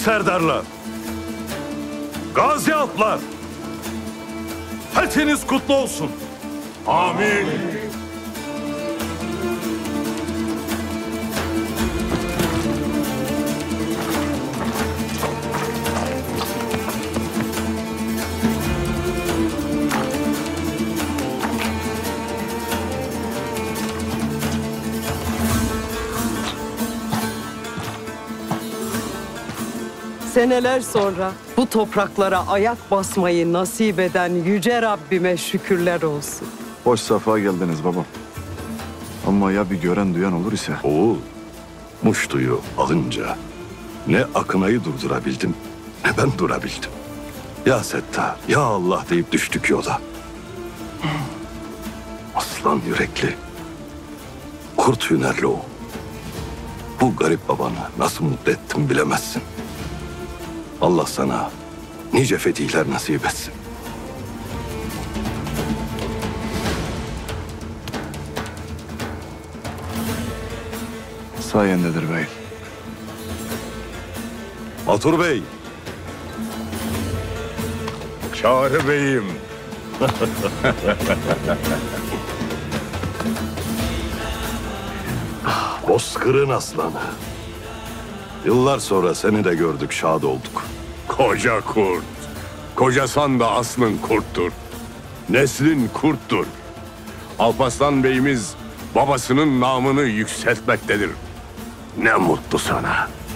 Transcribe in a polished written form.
serdarlar, gazi atlar, fethiniz kutlu olsun. Amin. Seneler sonra bu topraklara ayak basmayı nasip eden yüce Rabbime şükürler olsun. Hoş safa geldiniz babam. Ama ya bir gören duyan olur ise? Oğul, Muştu'yu alınca ne Akınay'ı durdurabildim ne ben durabildim. Ya Settar, ya Allah deyip düştük yola. Aslan yürekli, kurt hünerli o. Bu garip babanı nasıl mutlu ettim bilemezsin. Allah sana nice fetihler nasip etsin. Sayendedir bey. Batur Bey, Çağrı beyim. Bozkır'ın aslanı. Yıllar sonra seni de gördük, şad olduk. Koca kurt. Kocasan da aslın kurttur. Neslin kurttur. Alparslan Beyimiz babasının namını yükseltmektedir. Ne mutlu sana.